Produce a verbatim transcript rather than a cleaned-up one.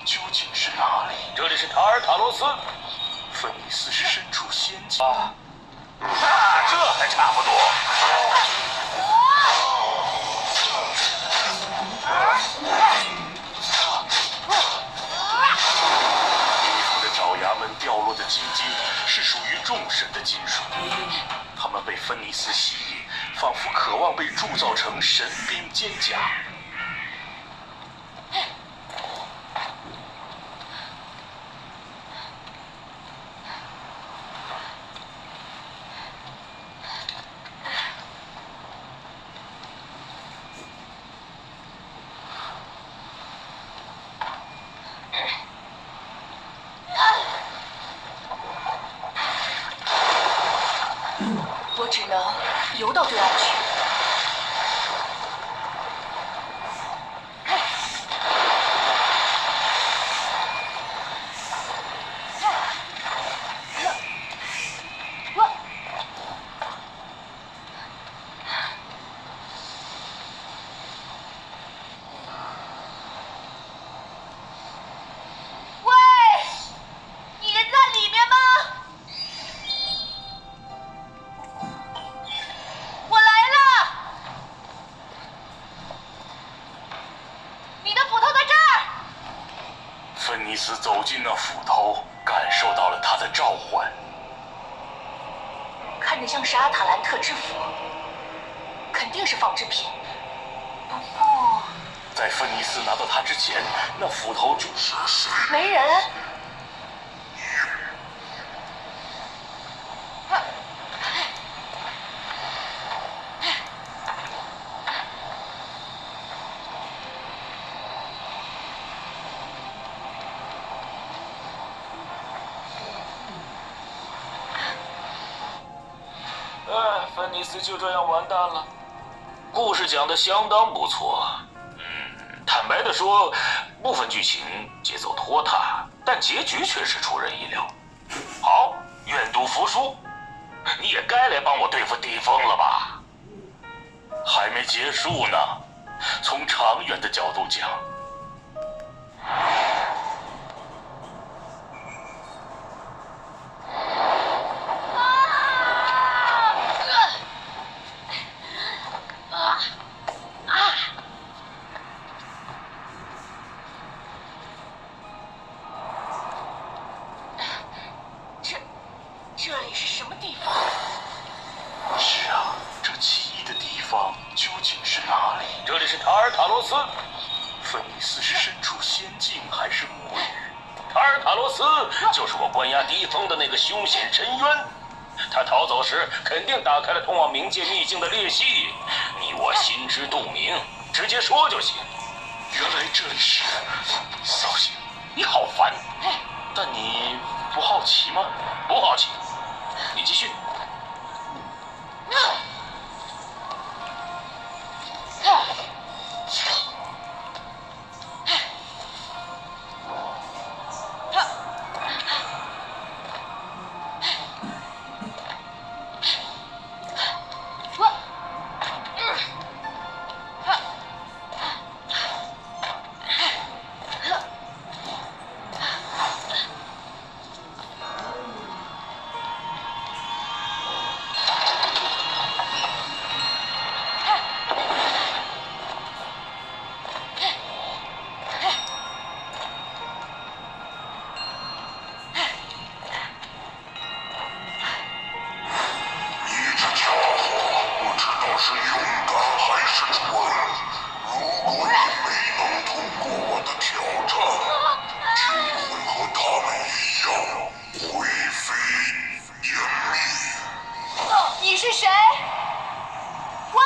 究竟是哪里？ 这里是塔尔塔罗斯。 芬尼斯是身处仙境啊，那这还差不多。 地府的爪牙们掉落的金晶是属于众神的金属，他们被芬尼斯吸引，仿佛渴望被铸造成神兵坚甲。 我只能游到对岸去。芬尼斯走进那斧头，感受到了他的召唤。 看着像是阿塔兰特之斧，肯定是仿制品。不过， 在芬尼斯拿到它之前，那斧头就没人。 哎，芬尼斯就这样完蛋了。故事讲得相当不错，嗯，坦白地说，部分剧情节奏拖沓，但结局却是出人意料。好，愿赌服输，你也该来帮我对付地风了吧？ 还没结束呢。从长远的角度讲， 这里是什么地方？ 是啊，这奇异的地方究竟是哪里？ 这里是塔尔塔罗斯。 芬尼斯是身处仙境还是魔域？ 塔尔塔罗斯就是我关押地风的那个凶险深渊。他逃走时肯定打开了通往冥界秘境的裂隙，你我心知肚明，直接说就行。 原来这里是……扫兴， 你好烦。 但你不好奇吗？ 不好奇。你继续。 你是谁？喂！